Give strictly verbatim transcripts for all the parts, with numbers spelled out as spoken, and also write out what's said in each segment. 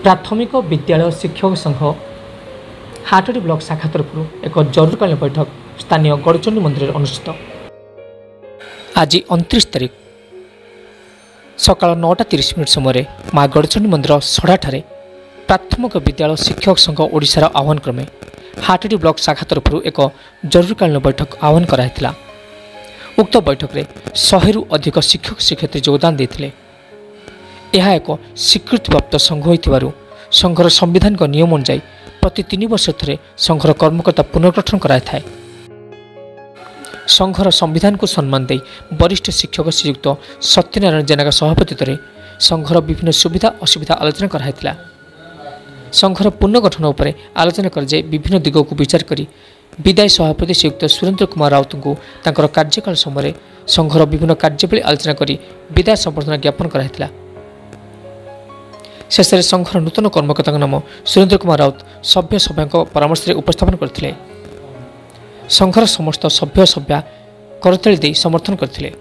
प्राथमिक विद्यालय शिक्षक संघ हाटडी ब्लॉक शाखा तरफ एक जरूरकालीन बैठक स्थानीय गड़चंडी मंदिर अनुष्ठित। आज उनतीस तारीख सकाल नौटा तीस मिनिट समय माँ गड़चंडी मंदिर सड़ाठारे प्राथमिक विद्यालय शिक्षक संघ ओडिशार आह्वान क्रमे हाटडी ब्लॉक शाखा तरफ एक जरूरकालीन बैठक आह्वान कराइथिला। उक्त बैठक में शहेरु अधिक शिक्षक शिक्षयित्री योगदान देते। यह एक स्वीकृतिप्राप्त संघ होइथिबारु संघर संविधान नियम अनुसार प्रति तीन वर्ष थे संघर कर्मकर्ता पुनर्गठन कराई थाए। संघर संविधान को सम्मान दे वरिष्ठ शिक्षक श्रीयुक्त सत्यनारायण जेना सभापतित्व संघर विभिन्न सुविधा असुविधा आलोचना कराइथिला। संघर पुनर्गठन उपर आलोचना कर विभिन्न दिग को विचार करी विदायी सभापति श्रीयुक्त सुरेंद्र कुमार राउत को तांकर कार्यकाल समय संघर विभिन्न कार्यावली आलोचना करी विदाय संबर्धना ज्ञापन कराइथिला। शेष में संघर नूतन कर्मकर्ता नाम सुरेंद्र कुमार राउत सभ्य सभ्यों परामर्श उपस्थापन करथिले। संघर समस्त सभ्य सभ्या करताली दे समर्थन करथिले।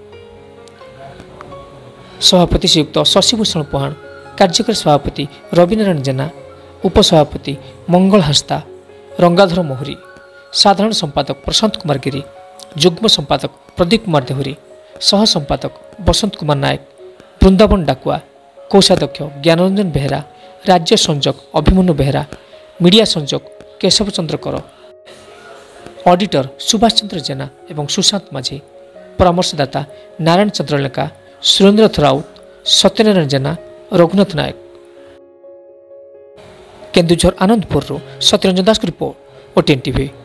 सभापति श्रीयुक्त शशिभूषण पुहाण, कार्यकारी सभापति रविनारायण जेना, उपसभापति मंगल हस्ता, रंगाधर मोहरी, साधारण संपादक प्रशांत कुमार गिरी, युग्म संपादक प्रदीप कुमार देहुरी, सह संपादक बसंत कुमार नायक, वृंदावन डाकुआ, कोषाध्यक्ष ज्ञानरंजन बेहरा, राज्य संयोजक अभिमन्यु बेहरा, मीडिया संयोजक केशव चंद्र कर, ऑडिटर सुभाष चंद्र जेना एवं सुशांत माझी, परामर्शदाता नारायण चंद्र लेका, सुरेंद्र राउत, सत्यनारायण जेना, रघुनाथ नायक। केन्दुझर आनंदपुर सत्यरंजन दास की रिपोर्ट, ओटीएन टीवी।